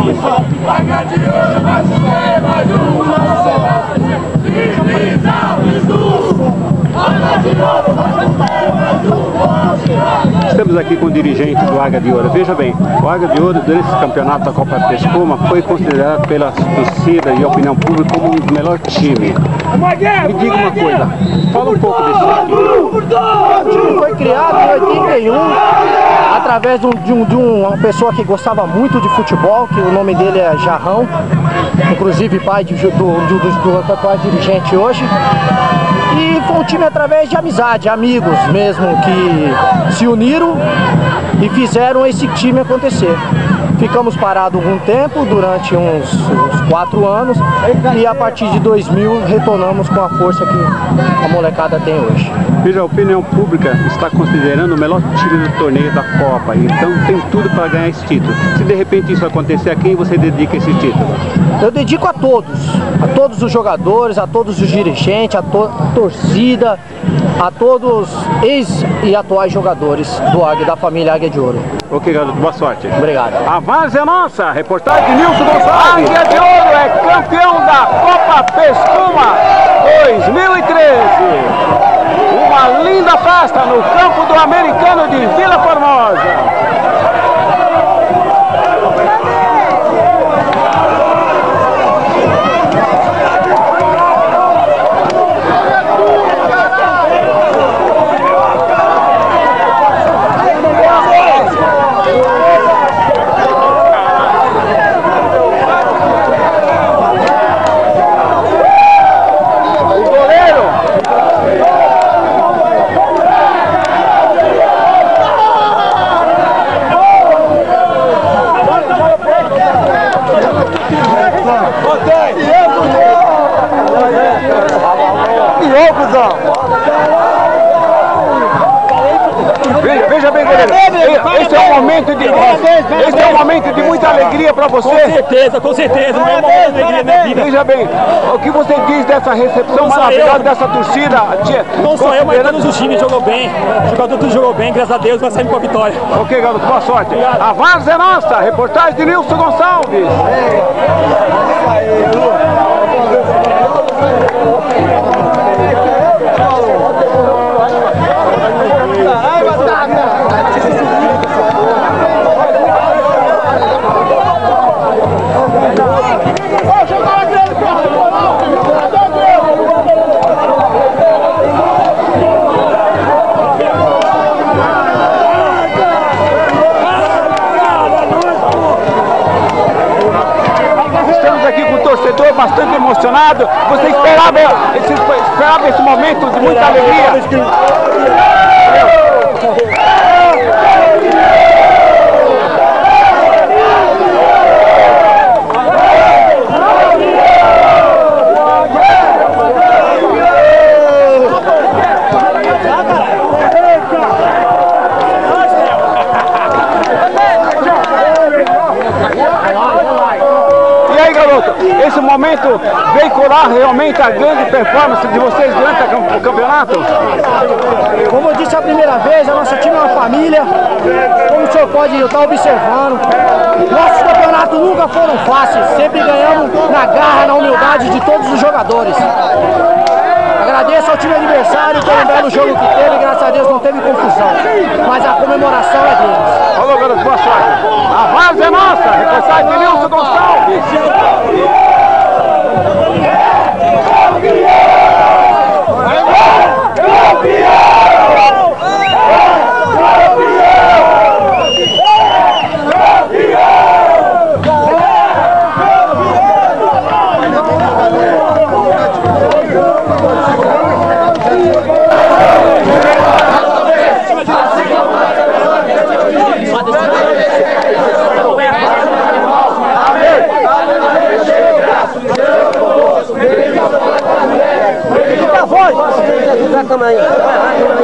Águia de Ouro vai ser mais uma. Estamos aqui com o dirigente do Águia de Ouro. Veja bem, o Águia de Ouro, durante esse campeonato da Copa Pescuma, foi considerado pela torcida e a opinião pública como o melhor time. Me diga uma coisa, fala um pouco desse time. O time foi criado em 81, através de uma pessoa que gostava muito de futebol, que o nome dele é Jarrão, inclusive pai do atual dirigente hoje. E foi um time através de amizade, amigos mesmo, que se uniram e fizeram esse time acontecer. Ficamos parados algum tempo, durante uns 4 anos, e a partir de 2000 retornamos com a força que a molecada tem hoje. Veja, a opinião pública está considerando o melhor time do torneio da Copa, então tem tudo para ganhar esse título. Se de repente isso acontecer, a quem você dedica esse título? Eu dedico a todos os jogadores, a todos os dirigentes, a torcida, a todos ex e atuais jogadores do Águia, da família Águia de Ouro. Ok, garoto, boa sorte. Obrigado. A várzea é nossa, reportagem de Nilson Gonçalves. Águia de Ouro é campeão da Copa Pescuma 2013. Uma linda festa no campo do Americano de Vila Formosa. Veja bem, goleiro, esse é um momento de muita alegria para você. Com certeza, não é uma alegria na vida. Veja bem, o que você diz dessa recepção maravilhosa dessa torcida? Não sou eu, mas todos os times jogou bem, o jogador tudo jogou bem, graças a Deus, nós saímos com a vitória. Ok, garoto, boa sorte. A várzea é nossa, reportagem de Nilson Gonçalves. Bastante emocionado. Você esperava esse momento de muita alegria? Esse momento veicular realmente a grande performance de vocês durante o campeonato? Como eu disse a primeira vez, a nossa time é uma família, como o senhor pode estar observando. Nossos campeonatos nunca foram fáceis, sempre ganhamos na garra, na humildade de todos os jogadores. Agradeço ao time adversário pelo belo jogo que teve, graças a Deus não teve confusão, mas a comemoração é deles. Falou, garoto, boa sorte. A várzea é nossa, reportagem de Nilson Gonçalves. Tamanho.